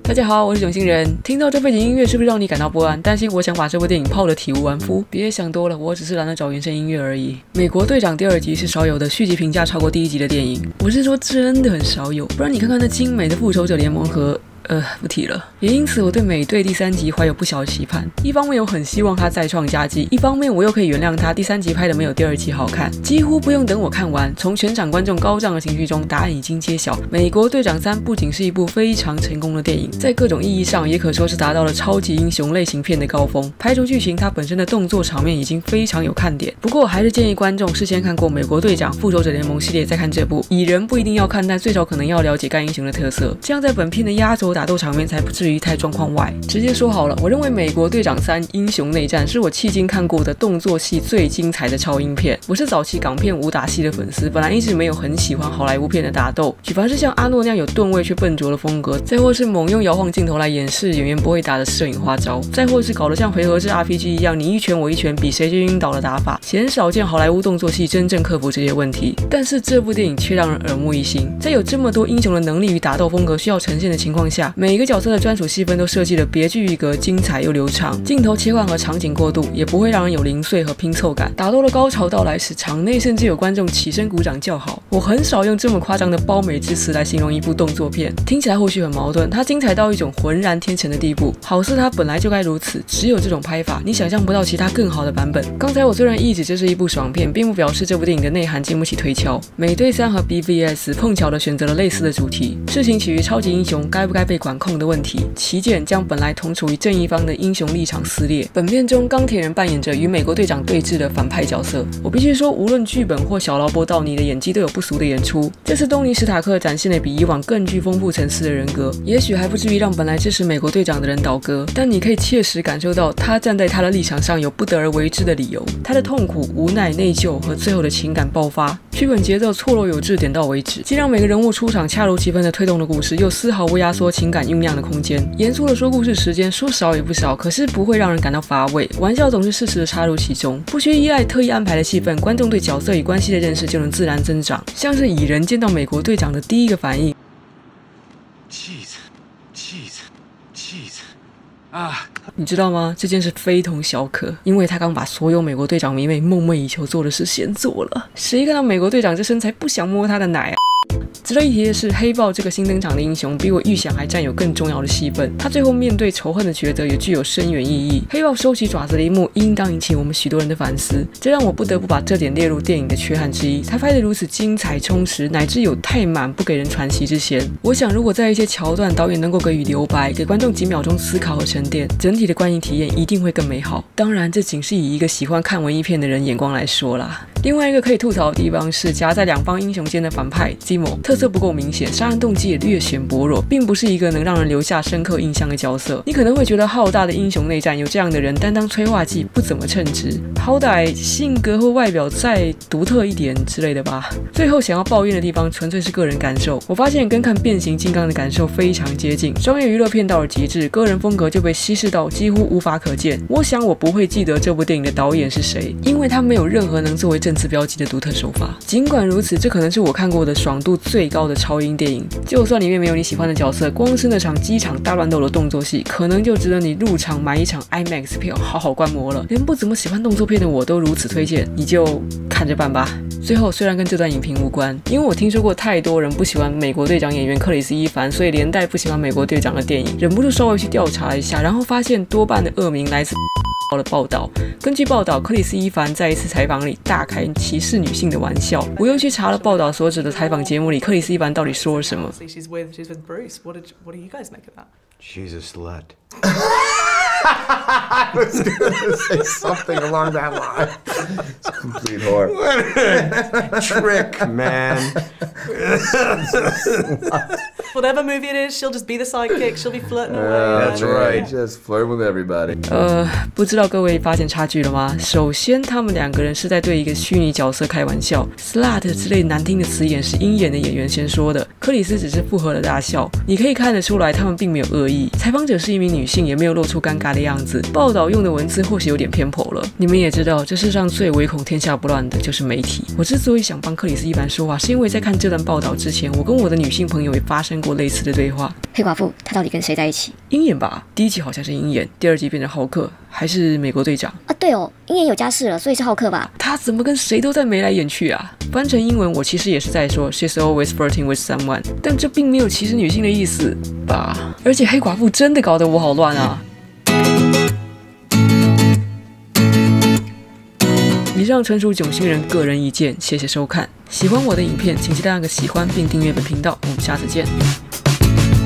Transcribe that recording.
大家好，我是囧星人。听到这背景音乐是不是让你感到不安？担心我想把这部电影泡得体无完肤？别想多了，我只是懒得找原声音乐而已。美国队长第二集是少有的续集评价超过第一集的电影，我是说真的很少有，不然你看看那精美的复仇者联盟和不提了。也因此我对美队第三集怀有不小的期盼，一方面我很希望他再创佳绩，一方面我又可以原谅他第三集拍的没有第二集好看。几乎不用等我看完，从全场观众高涨的情绪中，答案已经揭晓。美国队长3不仅是一部非常成功的电影，在各种意义上也可说是达到了超级英雄类型片的高峰。排除剧情，它本身的动作场面已经非常有看点。不过还是建议观众事先看过美国队长、复仇者联盟系列再看这部，蚁人不一定要看，但最少可能要了解该英雄的特色，这样在本片的压轴打斗场面才不至于太状况外。直接说好了，我认为美国队长3英雄内战是我迄今看过的动作戏最精彩的超英片。我是早期港片武打戏的粉丝，本来一直没有很喜欢好莱坞片的打斗，举凡是像阿诺那样有吨位却笨拙的风格，再或是猛用摇晃镜头来掩饰演员不会打的摄影花招，再或是搞得像回合制 RPG 一样你一拳我一拳比谁先晕倒的打法，鲜少见好莱坞动作戏真正克服这些问题。但是这部电影却让人耳目一新，在有这么多英雄的能力与打斗风格需要呈现的情况下，每一个角色的专属戏份都设计得别具一格，精彩又流畅，镜头切换和场景过渡也不会让人有零碎和拼凑感。打斗的高潮到来时，场内甚至有观众起身鼓掌叫好。我很少用这么夸张的褒美之词来形容一部动作片，听起来或许很矛盾，它精彩到一种浑然天成的地步，好似它本来就该如此，只有这种拍法，你想象不到其他更好的版本。刚才我虽然一直这是一部爽片，并不表示这部电影的内涵经不起推敲。美队3和 BVS 碰巧的选择了类似的主题，事情起于超级英雄该不该被管控的问题，旗舰将本来同处于正义方的英雄立场撕裂。本片中钢铁人扮演着与美国队长对峙的反派角色，我必须说无论剧本或小劳勃道尼的演技都有不俗的演出。这次东尼史塔克展现了比以往更具丰富层次的人格，也许还不至于让本来支持美国队长的人倒戈，但你可以切实感受到他站在他的立场上有不得而为之的理由，他的痛苦、无奈、内疚和最后的情感爆发。剧本节奏错落有致，点到为止，既让每个人物出场恰如其分的推动了故事，又丝毫不压缩情感酝酿的空间。严肃的说故事时间说少也不少，可是不会让人感到乏味，玩笑总是适时的插入其中，不需依赖特意安排的戏份，观众对角色与关系的认识就能自然增长。像是蚁人见到美国队长的第一个反应 cheese 啊，你知道吗？这件事非同小可，因为他刚把所有美国队长迷妹梦寐以求做的事先做了。谁看到美国队长这身材不想摸他的奶啊？值得一提的是，黑豹这个新登场的英雄比我预想还占有更重要的戏份，他最后面对仇恨的抉择也具有深远意义。黑豹收起爪子的一幕应当引起我们许多人的反思，这让我不得不把这点列入电影的缺憾之一。他拍得如此精彩充实，乃至有太满不给人喘息之嫌。我想如果在一些桥段导演能够给予留白，给观众几秒钟思考和沉淀，整体的观影体验一定会更美好。当然这仅是以一个喜欢看文艺片的人眼光来说啦。另外一个可以吐槽的地方是夹在两方英雄间的反派 Zemo， 特色不够明显，杀人动机也略显薄弱，并不是一个能让人留下深刻印象的角色。你可能会觉得浩大的英雄内战有这样的人担当催化剂不怎么称职，好歹性格或外表再独特一点之类的吧。最后想要抱怨的地方纯粹是个人感受，我发现跟看变形金刚的感受非常接近，商业娱乐片到了极致，个人风格就被稀释到几乎无法可见。我想我不会记得这部电影的导演是谁，因为他没有任何能作为正字标记的独特手法。尽管如此，这可能是我看过的爽度最高的超英电影，就算里面没有你喜欢的角色，光是那场机场大乱斗的动作戏，可能就值得你入场买一场 IMAX 票好好观摩了。连不怎么喜欢动作片的我都如此推荐，你就看着办吧。最后虽然跟这段影评无关，因为我听说过太多人不喜欢美国队长演员克里斯·伊凡，所以连带不喜欢美国队长的电影，忍不住稍微去调查一下，然后发现多半的恶名来自的报道。根据报道，克里斯·伊凡在一次采访里大开歧视女性的玩笑。我又去查了报道所指的采访节目里克里斯·伊凡到底说了什么。 She's with Bruce. What do you guys make of that? She's a slut. I was gonna say something along that line. It's a complete whore. Trick, man. Whatever movie it is, she'll just be the sidekick. She'll be flirting away. That's right. Just flirt with everybody. 不知道各位发现差距了吗？首先，他们两个人是在对一个虚拟角色开玩笑 ，slut 之类难听的词眼是鹰眼的演员先说的，克里斯只是附和了大笑。你可以看得出来，他们并没有恶意。采访者是一名女性，也没有露出尴尬的样子。报道用的文字或许有点偏颇了。你们也知道，这世上最唯恐天下不乱的就是媒体。我之所以想帮克里斯·伊凡说话，是因为在看这段报道之前，我跟我的女性朋友也发生见过类似的对话。 黑寡妇她到底跟谁在一起？ 鹰眼吧，第1集好像是鹰眼，第2集变成浩克，还是美国队长啊？对哦，鹰眼有家室了，所以是浩克吧？ 他怎么跟谁都在眉来眼去啊？翻成英文，我其实也是在说 She's always flirting with someone， 但这并没有歧视女性的意思吧？而且黑寡妇真的搞得我好乱啊！以上纯属囧星人个人意见，谢谢收看。喜欢我的影片，请记得按个喜欢并订阅本频道。我们下次见。